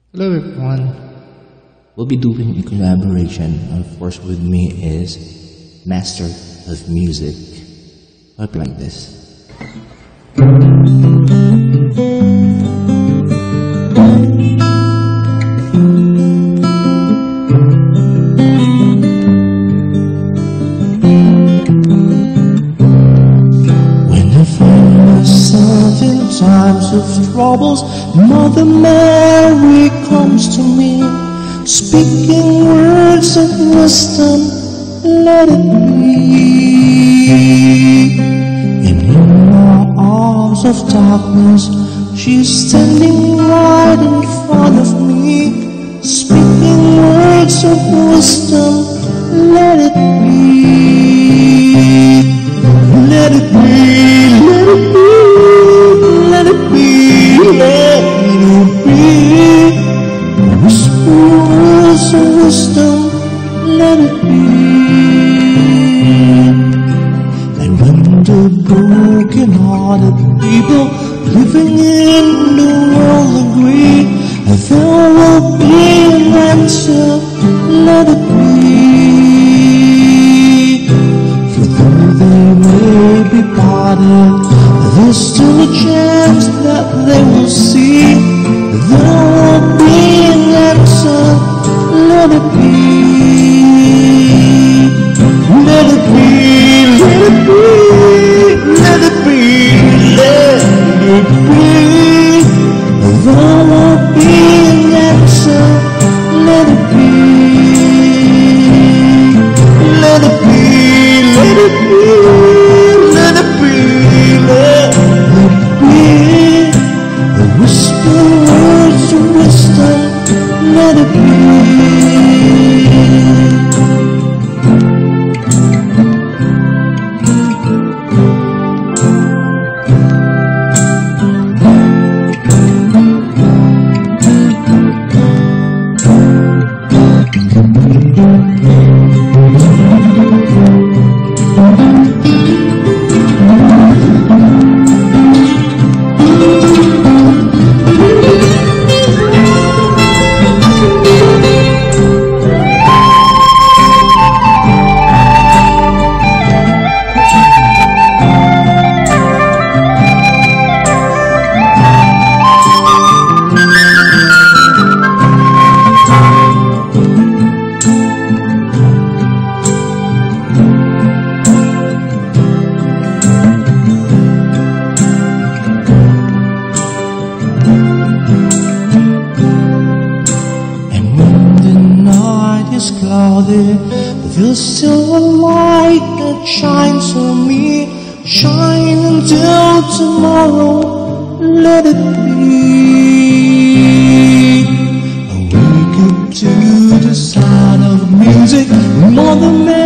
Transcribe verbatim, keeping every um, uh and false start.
Hello everyone. We'll be doing a collaboration. Of course, with me is Master of Music. Hope you like this. When I find myself in times of troubles, Mother Mary comes to me, speaking words of wisdom, let it be. And in my arms of darkness, she's standing right in front of me, speaking words of wisdom, let it be. Let it be, let it be, let it be, let it be. Whisper words of wisdom, let it be. And when the broken-hearted people living in the world agree, there will be an answer, let it be. For though they may be parted, there's still a chance that they will see. There will be an answer, let it be. Let it be, let it be, let it be, let it be. There will be an answer, let it be. Let it be, let it be, let it be, let it be. Whisper words of wisdom, let it be. Cloudy, there's still a light that shines on me. Shine until tomorrow, let it be. I wake up to the sound of music, Mother Mary